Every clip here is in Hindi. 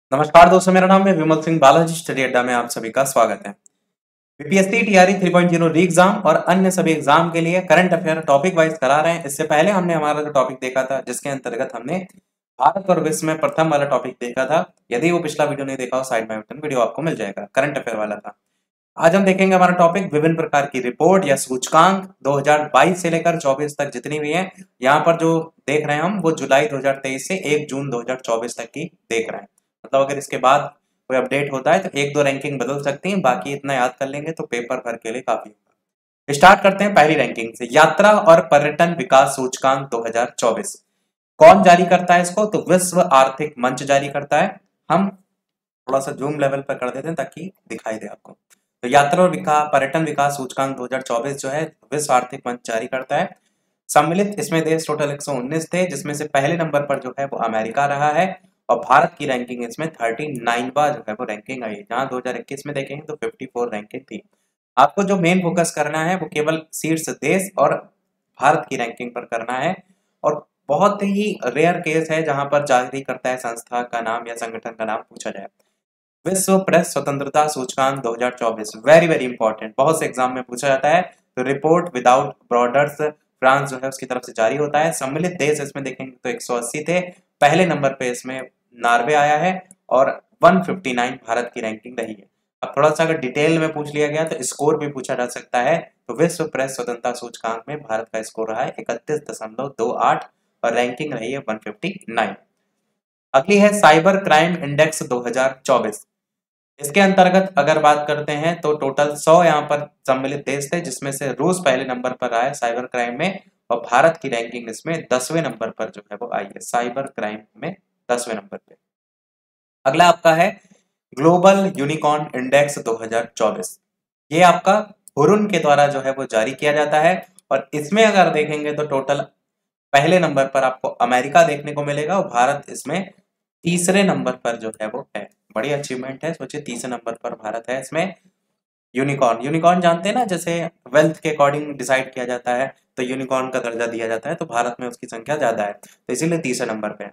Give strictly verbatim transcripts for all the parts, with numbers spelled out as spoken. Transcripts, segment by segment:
नमस्कार दोस्तों, मेरा नाम है विमल सिंह बालाजी। स्टडी अड्डा में आप सभी का स्वागत है। BPSC TRE three point zero re exam और अन्य सभी एग्जाम के लिए करंट अफेयर टॉपिक वाइज करा रहे हैं। इससे पहले हमने हमारा जो टॉपिक देखा था, जिसके अंतर्गत हमने भारत और विश्व में प्रथम वाला टॉपिक देखा था। यदि वो पिछला वीडियो नहीं देखा हो, साइड में बटन वीडियो आपको मिल जाएगा, करंट अफेयर वाला था। आज हम देखेंगे हमारा टॉपिक विभिन्न प्रकार की रिपोर्ट या सूचकांक दो हज़ार बाईस से लेकर चौबीस तक जितनी भी है। यहाँ पर जो देख रहे हैं हम, वो जुलाई दो हज़ार तेईस से एक जून दो हज़ार चौबीस तक की देख रहे हैं। मतलब अगर इसके बाद कोई अपडेट होता है तो एक दो रैंकिंग बदल सकती है, बाकी इतना याद कर लेंगे तो पेपर भर के लिए काफी होगा। स्टार्ट करते हैं पहली रैंकिंग से। यात्रा और पर्यटन विकास सूचकांक दो हज़ार चौबीस कौन जारी करता है इसको? तो विश्व आर्थिक मंच जारी करता है। हम थोड़ा सा जूम लेवल पर कर देते हैं ताकि दिखाई दे आपको। तो यात्रा और विकास पर्यटन विकास सूचकांक दो हज़ार चौबीस जो है विश्व आर्थिक मंच जारी करता है। सम्मिलित इसमें देश टोटल एक सौ उन्नीस थे, जिसमें से पहले नंबर पर जो है वो अमेरिका रहा है और भारत की रैंकिंग इसमें उनतालीसवां जो है वो रैंकिंग आई है, जहां दो हज़ार इक्कीस में देखेंगे तो चौवन रैंकिंग थी। आपको जो मेन फोकस करना है वो केवल शीर्ष देश और भारत की रैंकिंग पर करना है। और बहुत ही रेयर केस है जहां पर जारी करता है संस्था का नाम या संगठन का नाम पूछा जाए। विश्व प्रेस स्वतंत्रता सूचकांक दो हज़ार चौबीस वेरी वेरी इंपॉर्टेंट, बहुत से एग्जाम में पूछा जाता है। तो रिपोर्ट विदाउट बॉर्डर्स फ्रांस जो है उसकी तरफ से जारी होता है। सम्मिलित देश इसमें देखेंगे तो एक सौ अस्सी थे, पहले नंबर पे इसमें नॉर्वे आया है और एक सौ उनसठ भारत की रैंकिंग रही है। अब थोड़ा सा अगर डिटेल में पूछ लिया गया तो स्कोर भी पूछा जा सकता है। तो विश्व प्रेस स्वतंत्रता सूचकांक में भारत का स्कोर रहा है इकतीस दशमलव दो आठ और रैंकिंग रही है एक सौ उनसठ। अगली है साइबर क्राइम इंडेक्स दो हज़ार चौबीस। इसके अंतर्गत अगर बात करते हैं तो टोटल सौ यहाँ पर सम्मिलित देश थे, जिसमें से रूस पहले नंबर पर आया साइबर क्राइम में और भारत की रैंकिंग इसमें दसवें नंबर पर जो है वो आई है, साइबर क्राइम में दसवें नंबर पे। अगला आपका है ग्लोबल यूनिकॉर्न इंडेक्स दो हज़ार चौबीस। ये आपका हुरुन के द्वारा जो है वो जारी किया जाता है और इसमें अगर देखेंगे तो टोटल पहले नंबर पर आपको अमेरिका देखने को मिलेगा और भारत इसमें तीसरे नंबर पर जो है वो है। बड़ी अचीवमेंट है, सोचिए तीसरे नंबर पर भारत है इसमें। यूनिकॉर्न यूनिकॉर्न जानते हैं ना, जैसे वेल्थ के अकॉर्डिंग डिसाइड किया जाता है तो यूनिकॉर्न का दर्जा दिया जाता है, तो भारत में उसकी संख्या ज्यादा है तो इसीलिए तीसरे नंबर पे है।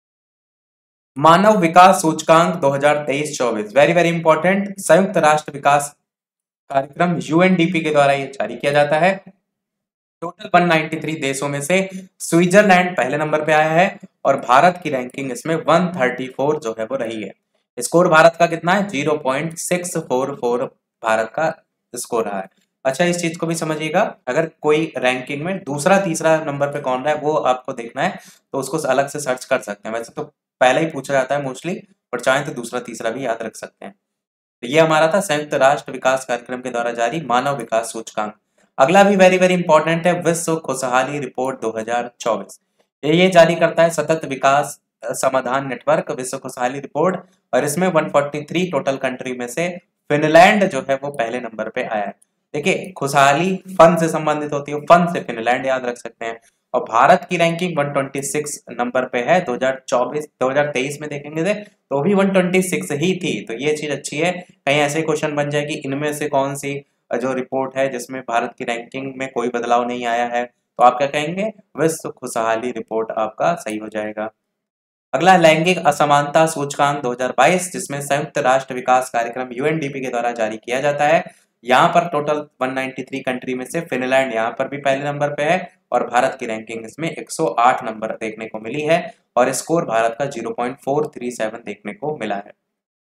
मानव विकास सूचकांक दो हज़ार तेईस चौबीस वेरी वेरी इंपॉर्टेंट। संयुक्त राष्ट्र विकास कार्यक्रम यूएनडीपी के द्वारा ये जारी किया जाता है। टोटल एक सौ तिरानवे देशों में से स्विट्जरलैंड पहले नंबर पे आया है और भारत की रैंकिंग इसमें एक सौ चौंतीस जो है वो रही है। स्कोर भारत का कितना है? Zero point six four four Bharat का स्कोर रहा है। अच्छा, इस चीज को भी समझिएगा, अगर कोई रैंकिंग में दूसरा तीसरा नंबर पे कौन रहा है वो आपको देखना है तो उसको अलग से सर्च कर सकते हैं। वैसे तो पहले ही पूछा जाता है मोस्टली, पर चाहें तो दूसरा तीसरा भी याद रख सकते हैं। तो ये हमारा था संयुक्त राष्ट्र विकास कार्यक्रम के द्वारा जारी मानव विकास सूचकांक। अगला भी वेरी वेरी इंपॉर्टेंट है, विश्व खुशहाली रिपोर्ट दो हज़ार चौबीस। ये ये जारी करता है सतत विकास समाधान नेटवर्क विश्व खुशहाली रिपोर्ट और इसमें एक सौ तैंतालीस टोटल कंट्री में से फिनलैंड जो है वो पहले नंबर पे आया है। देखिए, खुशहाली फन से संबंधित होती है, फन से फिनलैंड याद रख सकते हैं। और भारत की रैंकिंग एक सौ छब्बीस नंबर पे है। दो हज़ार चौबीस दो हज़ार तेईस में देखेंगे थे तो भी एक सौ छब्बीस ही थी, तो ये चीज अच्छी है। कहीं ऐसे क्वेश्चन बन जाए कि इनमें से कौन सी जो रिपोर्ट है जिसमें भारत की रैंकिंग में कोई बदलाव नहीं आया है, तो आप क्या कहेंगे? विश्व खुशहाली रिपोर्ट आपका सही हो जाएगा। अगला लैंगिक असमानता सूचकांक दो हज़ार बाईस, जिसमें संयुक्त राष्ट्र विकास कार्यक्रम यूएनडीपी के द्वारा जारी किया जाता है। यहाँ पर टोटल एक सौ तिरानवे कंट्री में से फिनलैंड यहाँ पर भी पहले नंबर पे है और भारत की रैंकिंग इसमें एक सौ आठ नंबर देखने को मिली है और स्कोर भारत का zero point four three seven देखने को मिला है।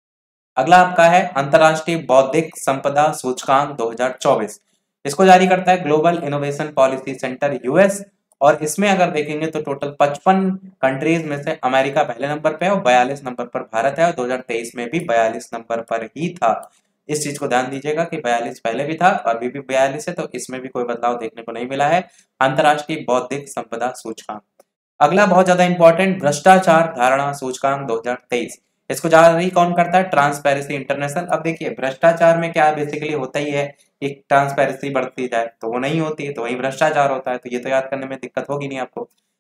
अगला आपका है अंतरराष्ट्रीय बौद्धिक संपदा सूचकांक दो हज़ार चौबीस। इसको जारी करता है global innovation policy center US और इसमें अगर देखेंगे तो टोटल पचपन कंट्रीज में से अमेरिका पहले नंबर पे है और बयालीस नंबर पर भारत है और दो हज़ार तेईस में भी बयालीस नंबर पर ही था। इस चीज को ध्यान दीजिएगा कि बयालीस पहले भी था और अभी भी बयालीस है, तो इसमें भी कोई बदलाव देखने को नहीं मिला है। अंतरराष्ट्रीय बौद्धिक संपदा सूचकांक। अगला बहुत ज्यादा इंपॉर्टेंट, भ्रष्टाचार धारणा सूचकांक दो हज़ार तेईस। इसको जारी कौन करता है? Transparency international. अब देखिए, भ्रष्टाचार में क्या बेसिकली होता ही है, एक ट्रांसपेरेंसी बढ़ती जाए तो वो नहीं होती है तो वही भ्रष्टाचार होता है, तो ये तो याद करने में दिक्कत होगी नहीं आपको।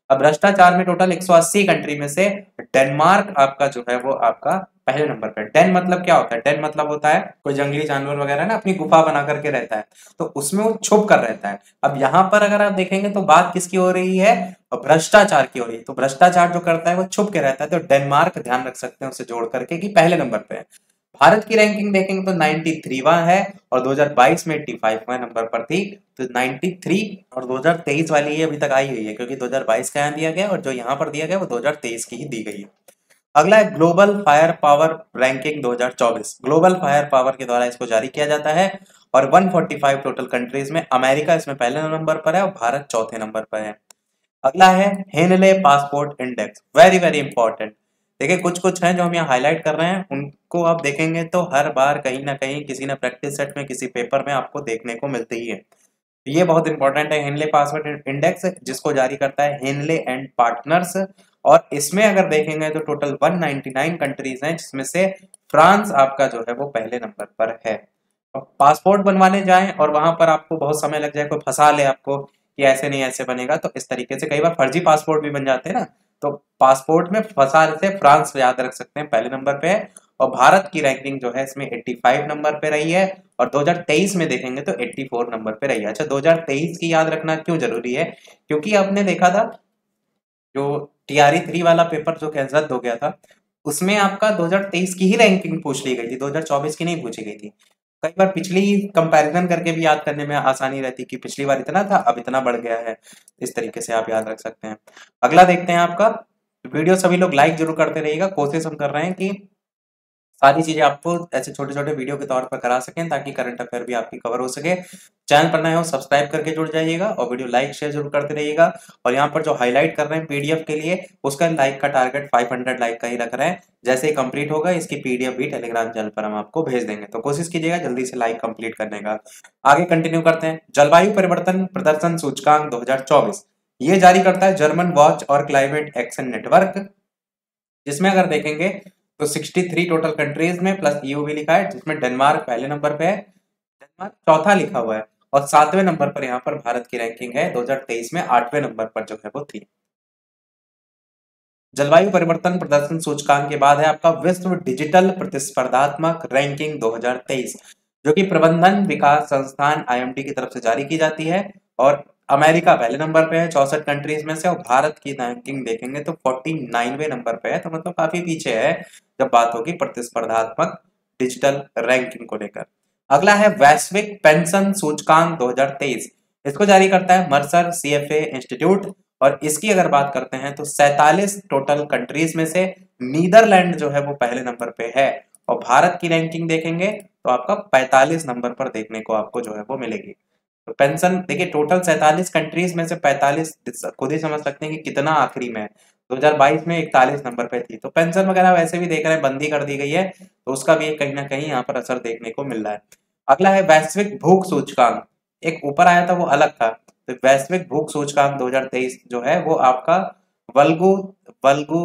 अब भ्रष्टाचार में टोटल एक सौ अस्सी कंट्री में से डेनमार्क आपका जो है वो आपका पहले नंबर पे। डेन मतलब क्या होता है? डेन मतलब होता है कोई जंगली जानवर वगैरह ना अपनी गुफा बना करके रहता है, तो उसमें वो छुप कर रहता है। अब यहाँ पर अगर आप देखेंगे तो बात किसकी हो रही है? भ्रष्टाचार की हो रही है। तो भ्रष्टाचार जो करता है वो छुप के रहता है, तो डेनमार्क ध्यान रख सकते हैं उसे जोड़ करके कि पहले नंबर पे है। भारत की रैंकिंग देखेंगे तो तिरानवेवां है और दो हज़ार बाईस में पचासीवें नंबर पर थी। तो तिरानवे और दो हज़ार तेईस वाली ही अभी तक आई हुई है, क्योंकि दो हज़ार बाईस का यहाँ दिया गया और जो यहाँ पर दिया गया वो दो हज़ार तेईस की ही दी गई है। अगला है ग्लोबल फायर पावर रैंकिंग दो हज़ार चौबीस। ग्लोबल फायर पावर के द्वारा इसको जारी किया जाता है और एक सौ पैंतालीस टोटल कंट्रीज में अमेरिका इसमें पहले नंबर पर है और भारत चौथे नंबर पर है। अगला है Henley passport index, very very important. देखिए कुछ कुछ हैं जो हम यहाँ हाईलाइट कर रहे हैं, उनको आप देखेंगे तो हर बार कहीं ना कहीं किसी ना प्रैक्टिस सेट में किसी पेपर में आपको देखने को मिलती ही है। ये बहुत इंपॉर्टेंट है हेनले पासपोर्ट इंडेक्स, जिसको जारी करता है हेनले एंड पार्टनर्स। और इसमें अगर देखेंगे तो टोटल एक सौ निन्यानवे कंट्रीज हैं, जिसमें से फ्रांस आपका जो है वो पहले नंबर पर है। पासपोर्ट बनवाने जाएं और वहां पर आपको बहुत समय लग जाए, कोई फंसा ले आपको कि ऐसे नहीं ऐसे बनेगा, तो इस तरीके से कई बार फर्जी पासपोर्ट भी बन जाते हैं ना, तो पासपोर्ट में फंसा से फ्रांस याद रख सकते हैं पहले नंबर पे है। और भारत की रैंकिंग जो है इसमें पचासी नंबर पे रही है और दो हज़ार तेईस में देखेंगे तो चौरासी नंबर पे रही है। अच्छा, दो हज़ार तेईस की याद रखना क्यों जरूरी है? क्योंकि आपने देखा था जो टीआरई थ्री वाला पेपर जो रद्द हो गया था, उसमें आपका दो हज़ार तेईस की ही रैंकिंग पूछ ली गई थी, दो हज़ार चौबीस की नहीं पूछी गई थी। कई बार पिछली कंपैरिजन करके भी याद करने में आसानी रहती कि पिछली बार इतना था अब इतना बढ़ गया है, इस तरीके से आप याद रख सकते हैं। अगला देखते हैं आपका वीडियो, सभी लोग लाइक जरूर करते रहिएगा, कोशिश हम कर रहे हैं कि सारी चीजें आपको ऐसे छोटे छोटे वीडियो के तौर पर करा सकें ताकि करंट अफेयर भी आपकी कवर हो सके। चैनल पर नए हो सब्सक्राइब करके जुड़ जाइएगा और वीडियो लाइक शेयर जरूर करते रहिएगा। और यहाँ पर जो हाईलाइट कर रहे हैं पीडीएफ के लिए, उसका लाइक का टारगेट पाँच सौ लाइक का ही रख रहे हैं। जैसे ही कंप्लीट होगा इसकी पीडीएफ भी टेलीग्राम चैनल पर हम आपको भेज देंगे, तो कोशिश कीजिएगा जल्दी से लाइक कंप्लीट करने का। आगे कंटिन्यू करते हैं। जलवायु परिवर्तन प्रदर्शन सूचकांक दो हज़ार चौबीस, ये जारी करता है जर्मन वॉच और क्लाइमेट एक्शन नेटवर्क, जिसमें अगर देखेंगे तो तिरसठ टोटल कंट्रीज में प्लस ईयू भी लिखा है, जिसमें डेनमार्क पहले नंबर पे है, डेनमार्क चौथा लिखा हुआ है और सातवें नंबर पर यहाँ पर भारत की रैंकिंग है दो हज़ार तेईस में आठवें नंबर पर जो है वो थी। जलवायु परिवर्तन प्रदर्शन सूचकांक के बाद है आपका विश्व डिजिटल प्रतिस्पर्धात्मक रैंकिंग दो हज़ार तेईस, जो कि प्रबंधन विकास संस्थान आईएमडी की तरफ से जारी की जाती है और अमेरिका पहले नंबर पे है चौसठ कंट्रीज में से, और भारत की रैंकिंग देखेंगे तो उनचासवें नंबर पे है, तो मतलब काफी पीछे है जब बात होगी प्रतिस्पर्धात्मक डिजिटल रैंकिंग को लेकर। अगला है वैश्विक पेंशन सूचकांक दो हज़ार तेईस, इसको जारी करता है मर्सर सीएफए इंस्टीट्यूट और इसकी अगर बात करते हैं तो सैतालीस टोटल कंट्रीज में से नीदरलैंड जो है वो पहले नंबर पे है और भारत की रैंकिंग देखेंगे तो आपका पैंतालीस नंबर पर देखने को आपको जो है वो मिलेगी। तो पेंशन देखिए टोटल सैतालीस कंट्रीज में से पैंतालीस, खुद ही समझ सकते हैं कि कितना आखिरी में है। दो हज़ार बाईस में इकतालीस नंबर पे थी, तो पेंशन वगैरह वैसे भी देख रहे हैं बंदी कर दी गई है, तो उसका भी कहीं ना कहीं यहाँ पर असर देखने को मिल रहा है। अगला है वैश्विक भूख सूचकांक, एक ऊपर आया था वो अलग था, तो वैश्विक भूख सूचकांक दो हज़ार तेईस जो है वो आपका वल्गू वल्गू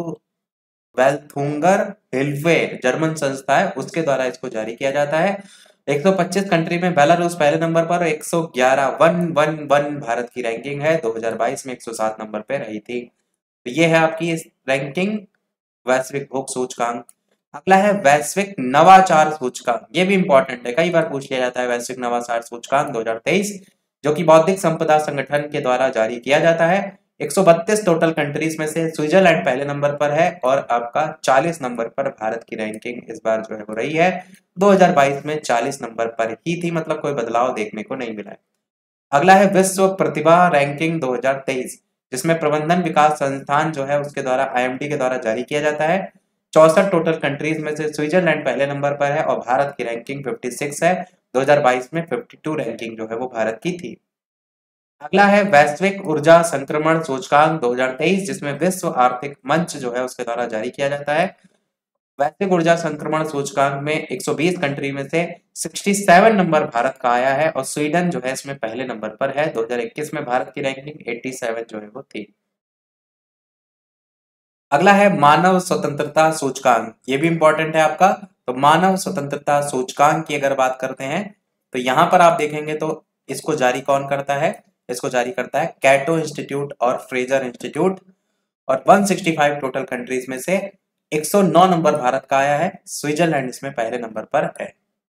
वेल्थुंगर हिल्फे जर्मन संस्था है, उसके द्वारा इसको जारी किया जाता है। एक सौ पच्चीस कंट्री में बेलारूस पहले नंबर पर, एक सौ ग्यारह वन वन वन भारत की रैंकिंग है, दो हज़ार बाईस में एक सौ सात नंबर पे रही थी। तो ये है आपकी इस रैंकिंग वैश्विक भूख सूचकांक। अगला है वैश्विक नवाचार सूचकांक, ये भी इंपॉर्टेंट है, कई बार पूछ लिया जाता है। वैश्विक नवाचार सूचकांक दो हज़ार तेईस जो कि बौद्धिक संपदा संगठन के द्वारा जारी किया जाता है। एक सौ बत्तीस टोटल कंट्रीज में से स्विट्जरलैंड पहले नंबर पर है और आपका चालीस नंबर पर भारत की रैंकिंग इस बार जो है वो रही है। दो हज़ार बाईस में चालीस नंबर पर ही थी, मतलब कोई बदलाव देखने को नहीं मिला है। अगला है विश्व प्रतिभा रैंकिंग दो हज़ार तेईस, जिसमें प्रबंधन विकास संस्थान जो है उसके द्वारा आईएमडी के द्वारा जारी किया जाता है। चौसठ टोटल कंट्रीज में से स्विट्जरलैंड पहले नंबर पर है और भारत की रैंकिंग छप्पन है। दो हज़ार बाईस में बावन रैंकिंग जो है वो भारत की थी। अगला है वैश्विक ऊर्जा संक्रमण सूचकांक दो हज़ार तेईस, जिसमें विश्व आर्थिक मंच जो है उसके द्वारा जारी किया जाता है। वैश्विक ऊर्जा संक्रमण सूचकांक में एक सौ बीस कंट्री में से सड़सठ नंबर भारत का आया है और स्वीडन जो है इसमें पहले नंबर पर है। दो हज़ार इक्कीस में भारत की रैंकिंग सत्तासी जो है वो थी। अगला है मानव स्वतंत्रता सूचकांक, ये भी इंपॉर्टेंट है आपका। तो मानव स्वतंत्रता सूचकांक की अगर बात करते हैं तो यहां पर आप देखेंगे तो इसको जारी कौन करता है? इसको जारी करता है कैटो इंस्टीट्यूट और फ्रेजर इंस्टीट्यूट। और एक सौ पैंसठ टोटल कंट्रीज में से एक सौ नौ नंबर भारत का आया है। स्विट्जरलैंड इसमें पहले नंबर पर है।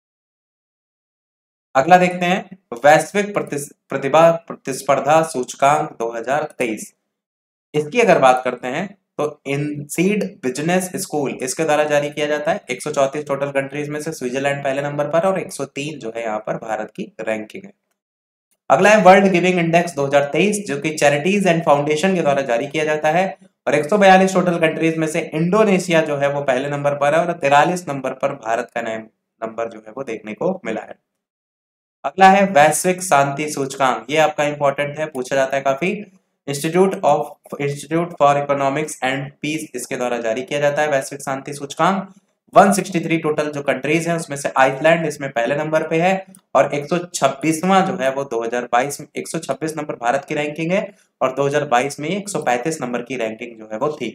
अगला देखते हैं वैश्विक प्रतिभा प्रतिस्पर्धा सूचकांक दो हज़ार तेईस। इसकी अगर बात करते हैं तो इनसीड बिजनेस स्कूल इसके द्वारा जारी किया जाता है। एक सौ चौंतीस टोटल कंट्रीज में से स्विट्जरलैंड पहले नंबर पर और एक सौ तीन जो है यहाँ पर भारत की रैंकिंग है। अगला है वर्ल्ड गिविंग इंडेक्स दो हज़ार तेईस जो कि चैरिटीज एंड फाउंडेशन के द्वारा जारी किया जाता है और एक सौ बयालीस टोटल कंट्रीज में से इंडोनेशिया जो है वो पहले नंबर पर है और तिरालीस नंबर पर भारत का नंबर जो है वो देखने को मिला है। अगला है वैश्विक शांति सूचकांक। ये आपका इंपॉर्टेंट है, पूछा जाता है काफी। Institute of institute for economics and peace इसके द्वारा जारी किया जाता है वैश्विक शांति सूचकांक। एक सौ तिरसठ टोटल जो कंट्रीज हैं उसमें से आइसलैंड इसमें पहले नंबर पे है और एक सौ छब्बीसवां जो है वो दो हज़ार बाईस में एक सौ छब्बीस नंबर भारत की रैंकिंग है और दो हज़ार बाईस में एक सौ पैंतीस नंबर की रैंकिंग जो है वो थी।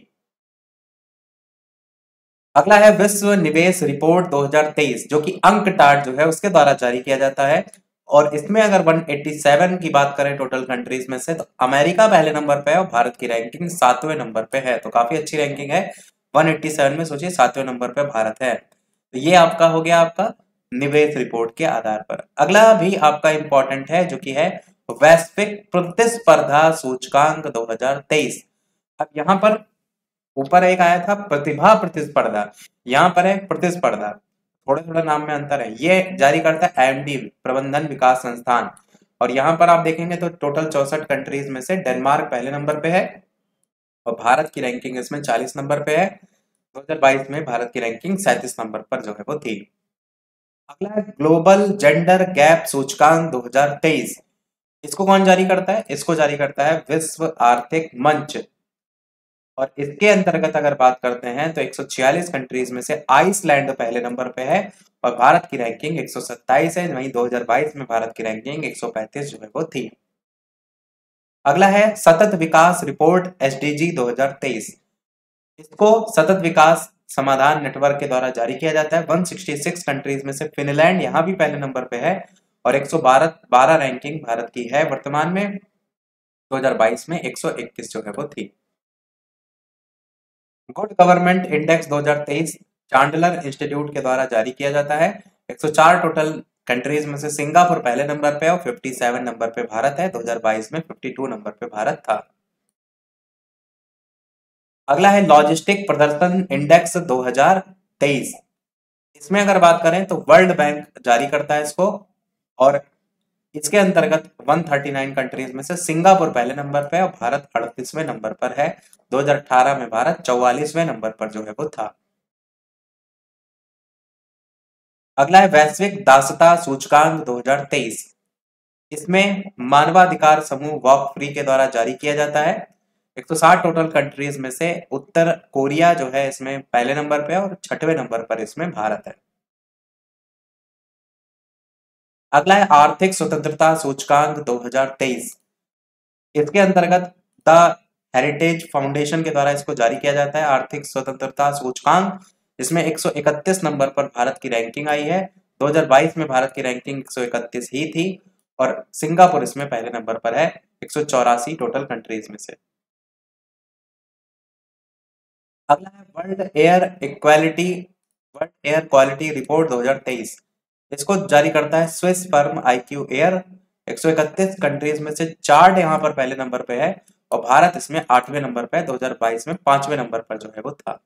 अगला है विश्व निवेश रिपोर्ट दो हज़ार तेईस जो कि अंकटाड जो है उसके द्वारा जारी किया जाता है और इसमें अगर एक सौ सत्तासी की बात करें टोटल कंट्रीज में से तो अमेरिका पहले नंबर पे है और भारत की रैंकिंग सातवें नंबर पे है। तो काफी अच्छी रैंकिंग है। एक सौ सत्तासी में सोचिए सातवें नंबर पे भारत है। तो ये आपका हो गया आपका निवेश रिपोर्ट के आधार पर। अगला भी आपका इंपॉर्टेंट है जो कि है वैश्विक प्रतिस्पर्धा सूचकांक दो हज़ार तेईस। अब यहाँ पर ऊपर एक आया था प्रतिभा प्रतिस्पर्धा, यहाँ पर है प्रतिस्पर्धा, थोड़ा थोड़ा नाम में अंतर है। ये जारी करता है एमडी प्रबंधन विकास संस्थान और यहाँ पर आप देखेंगे तो टोटल चौसठ कंट्रीज में से डेनमार्क पहले नंबर पे है और भारत की रैंकिंग इसमें चालीस नंबर पे है। दो हज़ार बाईस में भारत की रैंकिंग सैंतीस नंबर पर जो है वो थी। अगला है ग्लोबल जेंडर गैप सूचकांक दो हज़ार तेईस। इसको कौन जारी करता है? इसको जारी करता है विश्व आर्थिक मंच और इसके अंतर्गत अगर बात करते हैं तो एक सौ छियालीस कंट्रीज में से आइसलैंड पहले नंबर पे है और भारत की रैंकिंग एक सौ सत्ताईस है। वहीं दो हज़ार बाईस में भारत की रैंकिंग एक सौ पैंतीस जो है वो थी। अगला है सतत विकास रिपोर्ट एसडीजी दो हज़ार तेईस। इसको सतत विकास समाधान नेटवर्क के द्वारा जारी किया जाता है। एक सौ छियासठ कंट्रीज में से फिनलैंड यहाँ भी पहले नंबर पे है और एक सौ बारह रैंकिंग भारत की है वर्तमान में। दो हज़ार बाईस में एक सौ इक्कीस जो है वो थी। गुड गवर्नमेंट इंडेक्स दो हज़ार तेईस चांडलर इंस्टीट्यूट के द्वारा जारी किया जाता है। एक सौ चार टोटल कंट्रीज में से सिंगापुर पहले नंबर पे और सत्तावन नंबर पे भारत है। दो हज़ार बाईस में बावन नंबर पे भारत था। अगला है लॉजिस्टिक प्रदर्शन इंडेक्स दो हज़ार तेईस। इसमें अगर बात करें तो वर्ल्ड बैंक जारी करता है इसको और इसके अंतर्गत एक सौ उनतालीस कंट्रीज में से सिंगापुर पहले नंबर पे और भारत अड़तीसवें नंबर पर है। दो हज़ार अठारह में भारत चौवालीसवें नंबर पर जो है वो था। अगला है वैश्विक दासता सूचकांक दो हज़ार तेईस। इसमें मानवाधिकार समूह वॉक फ्री के द्वारा जारी किया जाता है। एक सौ साठ टोटल कंट्रीज में से उत्तर कोरिया जो है इसमें पहले नंबर पे और छठवें नंबर पर इसमें भारत है। अगला है आर्थिक स्वतंत्रता सूचकांक दो हज़ार तेईस। इसके अंतर्गत द हेरिटेज फाउंडेशन के द्वारा इसको जारी किया जाता है आर्थिक स्वतंत्रता सूचकांक। इसमें एक सौ इकतीस नंबर पर भारत की रैंकिंग आई है। दो हज़ार बाईस में भारत की रैंकिंग एक सौ इकतीस ही थी और सिंगापुर इसमें पहले नंबर पर है एक सौ चौरासी टोटल कंट्रीज में से। अगला है world air equality world air quality report दो हज़ार तेईस। इसको जारी करता है स्विस फर्म आईक्यू एयर। एक सौ इकतीस कंट्रीज में से चार्ट यहाँ पर पहले नंबर पे है और भारत इसमें आठवें नंबर पे है। दो हज़ार बाईस में पांचवें नंबर पर जो है वो था।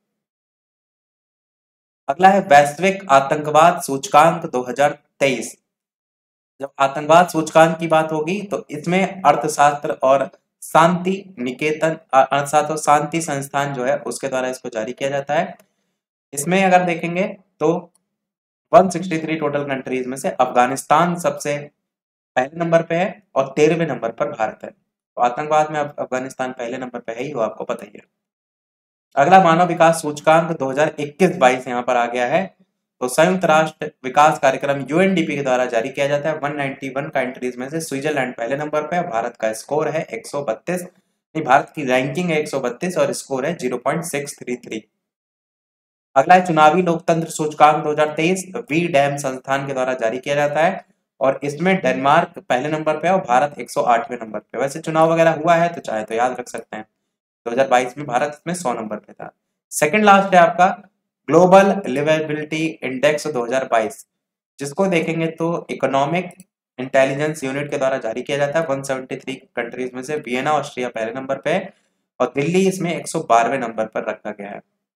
अगला है वैश्विक आतंकवाद सूचकांक दो हज़ार तेईस। जब आतंकवाद सूचकांक की बात होगी तो इसमें अर्थशास्त्र और शांति निकेतन अर्थशास्त्र और शांति संस्थान जो है उसके द्वारा इसको जारी किया जाता है। इसमें अगर देखेंगे तो एक सौ तिरसठ टोटल कंट्रीज में से अफगानिस्तान सबसे पहले नंबर पे है और तेरहवें नंबर पर भारत है। तो आतंकवाद में अफगानिस्तान पहले नंबर पे है ही, वो आपको पता ही है। अगला मानव विकास सूचकांक दो हज़ार इक्कीस बाईस यहाँ पर आ गया है। तो संयुक्त राष्ट्र विकास कार्यक्रम यूएनडीपी के द्वारा जारी किया जाता है। एक सौ इक्यानवे कंट्रीज में से स्विट्जरलैंड पहले नंबर पे है। भारत का स्कोर है एक सौ बत्तीस, नहीं भारत की रैंकिंग है एक सौ बत्तीस और स्कोर है zero point six three three. अगला है चुनावी लोकतंत्र सूचकांक दो हज़ार तेईस वी डैम संस्थान के द्वारा जारी किया जाता है और इसमें डेनमार्क पहले नंबर पे और भारत एक सौ आठवें नंबर पे। वैसे चुनाव वगैरह हुआ है तो चाहे तो याद रख सकते हैं। दो हज़ार बाईस में भारत इसमें सौ नंबर पे था। सेकंड लास्ट है आपका ग्लोबल लिवेबिलिटी इंडेक्स दो हज़ार बाईस, जिसको देखेंगे तो इकोनॉमिक इंटेलिजेंस यूनिट के द्वारा जारी किया जाता है। एक सौ तिहत्तर कंट्रीज में से वियना ऑस्ट्रिया पहले नंबर पे है और दिल्ली इसमें एक सौ बारहवें नंबर पर रखा गया है।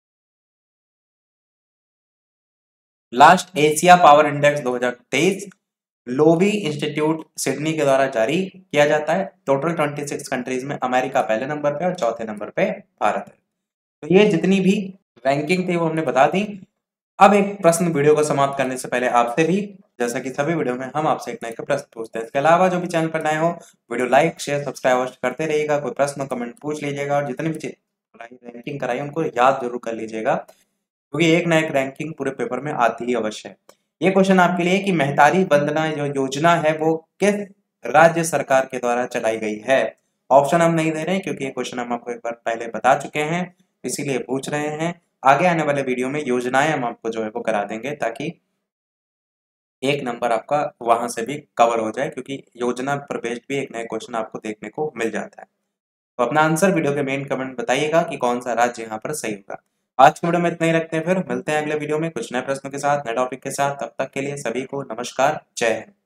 लास्ट एशिया पावर इंडेक्स दो हज़ार तेईस लोवी इंस्टीट्यूट सिडनी के द्वारा जारी किया जाता है। टोटल छब्बीस कंट्रीज में अमेरिका पहले नंबर पे और चौथे नंबर पे भारत है। तो ये जितनी भी रैंकिंग थी वो हमने बता दी। अब एक प्रश्न वीडियो को समाप्त करने से पहले आपसे भी, जैसा कि सभी वीडियो में हम आपसे एक नए का प्रश्न पूछते हैं। इसके अलावा जो भी चैनल पर नए हो वीडियो लाइक शेयर सब्सक्राइब करते रहिएगा। कोई प्रश्न कमेंट पूछ लीजिएगा और जितनी भी रैंकिंग कराई उनको याद जरूर कर लीजिएगा, क्योंकि एक ना एक रैंकिंग पूरे पेपर में आती ही अवश्य है। ये क्वेश्चन आपके लिए कि मेहतारी वंदना जो योजना है वो किस राज्य सरकार के द्वारा चलाई गई है। ऑप्शन हम नहीं दे रहे हैं क्योंकि ये क्वेश्चन हम आपको एक बार पहले बता चुके हैं, इसीलिए पूछ रहे हैं। आगे आने वाले वीडियो में योजनाएं हम आपको जो है वो करा देंगे ताकि एक नंबर आपका वहां से भी कवर हो जाए, क्योंकि योजना पर बेस्ड भी एक नया क्वेश्चन आपको देखने को मिल जाता है। तो अपना आंसर वीडियो के मेन कमेंट बताइएगा कि कौन सा राज्य यहाँ पर सही होगा। आज की वीडियो में इतना ही रखते हैं, फिर मिलते हैं अगले वीडियो में कुछ नए प्रश्नों के साथ, नए टॉपिक के साथ। तब तक के लिए सभी को नमस्कार, जय हिंद।